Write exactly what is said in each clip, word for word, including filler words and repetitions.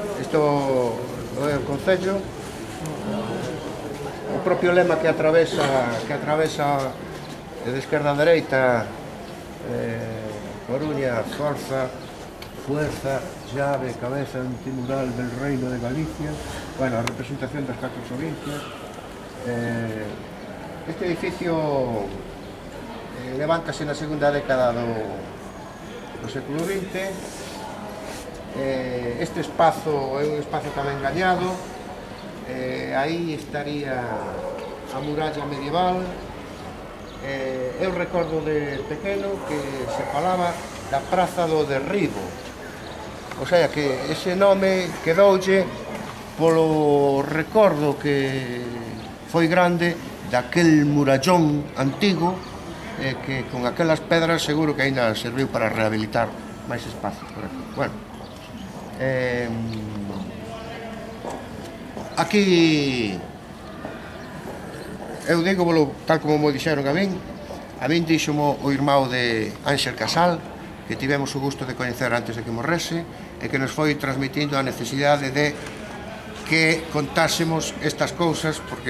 Isto é o Concello, o propio lema que atravesa que atravesa de esquerda a dereita, eh, Coruña, forza, fuerza, llave, cabeza antimural del Reino de Galicia. Bueno, a representación das catro provincias. Eh, este edificio eh, levántase na segunda década do, do século vinte. Eh, este espazo é un espazo tamén gañado. Eh, aí estaría a muralla medieval. Eh, eu recordo de pequeno que se falaba da Praza do Derribo, o sea que ese nome quedoulle polo recordo que foi grande daquel murallón antigo, eh, que con aquelas pedras seguro que ainda serviu para rehabilitar máis espacio por aquí. Bueno, eh, aquí eu digo, tal como mo dixeron a min, a min díxomo o irmão de Ángel Casal, que tivemos o gusto de coñecer antes de que morrese, e que nos foi transmitindo a necesidade de que contásemos estas cousas, porque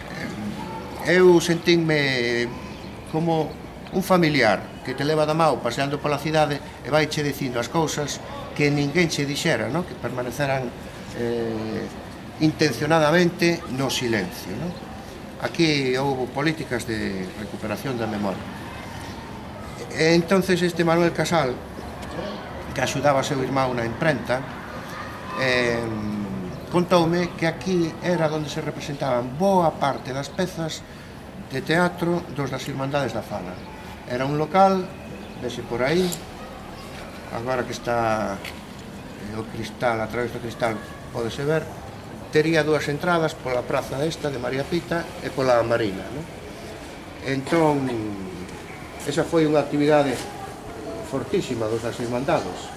eu sentínme como un familiar que te leva da mão paseando pola cidade e vai che dicindo as cousas que ninguén che dixera, no? Que permaneceran eh, intencionadamente no silencio, no? Aquí houve políticas de recuperación da memoria. E entonces este Manuel Casal, que axudaba a seu irmão na imprenta, eh, contoume que aquí era onde se representaban boa parte das pezas de teatro dos das Irmandades da Fala. Era un local, vese por aí, agora que está o cristal, a través do cristal podese ver, tería dúas entradas pola praza esta de María Pita e pola Marina, no? Entón, esa foi unha actividade fortísima dos das Irmandados.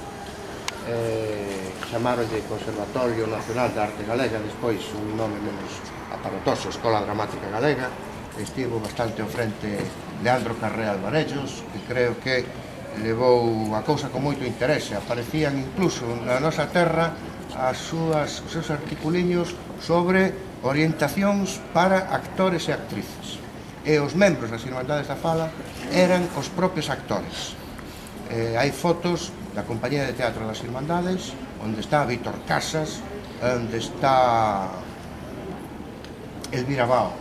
Eh, chamaronlle Conservatorio Nacional de Arte Galega, despois un nome menos aparatoso, Escola Dramática Galega. Estivo bastante ao frente Leandro Carré Alvarellos, que creo que levou a cousa con moito interese. Aparecían incluso na nosa terra as súas, os seus articuliños sobre orientacións para actores e actrices. E os membros das Irmandades da Fala eran os propios actores. Eh, hai fotos da Compañía de Teatro das Irmandades, onde está Víctor Casas, onde está Elvira Bao.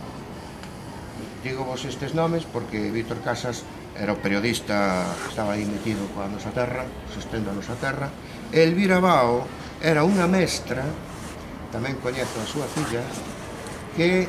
Digo vos estes nomes porque Víctor Casas era o periodista que estaba aí metido coa nosa terra, sostendo a nosa terra. Elvira Bao era unha mestra, tamén coñezo a súa filla, que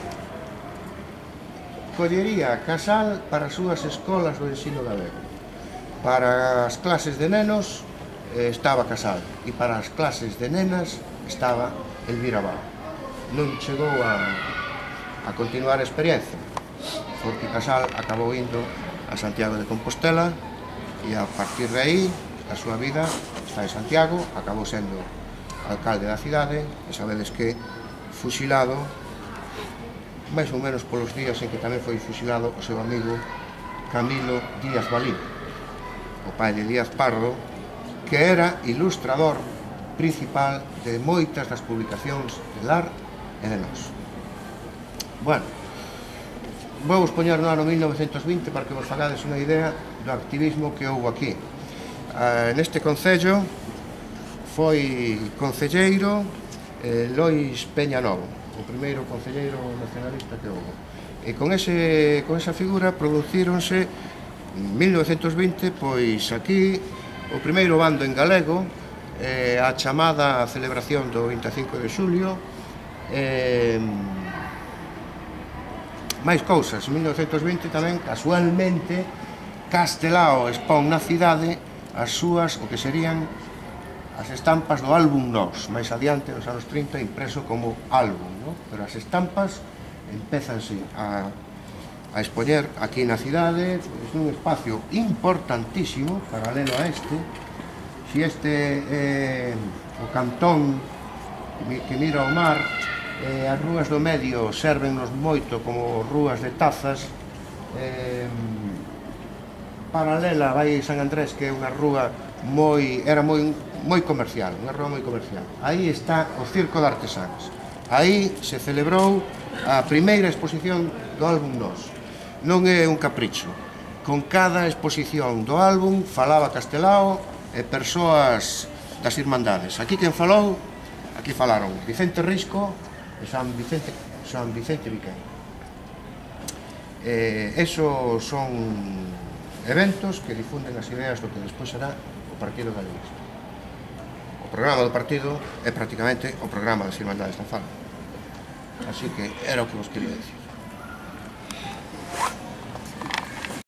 collería a Casal para as súas escolas do ensino galego. Para as clases de nenos eh, estaba Casal, e para as clases de nenas estaba Elvira Bao. Non chegou a, a continuar a experiencia, porque Casal acabou indo a Santiago de Compostela, e a partir de aí a súa vida está en Santiago, acabou sendo alcalde da cidade, e sabedes que fusilado máis ou menos polos días en que tamén foi fusilado o seu amigo Camilo Díaz Balín, o pai de Díaz Pardo, que era ilustrador principal de moitas das publicacións de Lar e de Nós. Bueno, vou vos poñer no ano mil novecentos vinte para que vos fagades unha idea do activismo que houve aquí. Neste concello foi concelleiro eh, Lois Peña Novo, o primeiro concelleiro nacionalista que houve. E con, ese, con esa figura producíronse en mil novecentos vinte, pois aquí, o primeiro bando en galego, eh, a chamada celebración do vinte e cinco de xulio, eh, máis cousas. En mil novecentos vinte tamén, casualmente, Castelao expón na cidade as súas, o que serían as estampas do álbum Nós, máis adiante, nos anos trinta, impreso como álbum, no? Pero as estampas empezanse a, a expoñer aquí na cidade, pois, nun espacio importantísimo, paralelo a este. Si este é o cantón que mira ao mar, eh, as rúas do medio servennos moito como rúas de tazas. Eh, paralela vai San Andrés, que é unha rúa moi, era moi moi comercial, unha rúa moi comercial. Aí está o Circo de Artesáns. Aí se celebrou a primeira exposición do álbum Nós. Non é un capricho. Con cada exposición do álbum falaba Castelao e persoas das Irmandades. Aquí quen falou, aquí falaron Vicente Risco e San Vicente, San Vicente Viqueiro. Eh, esos son eventos que difunden as ideas do que despois será o Partido Galeguista. O programa do partido é prácticamente o programa das Irmandades da Fala. Así que era o que vos quería decir.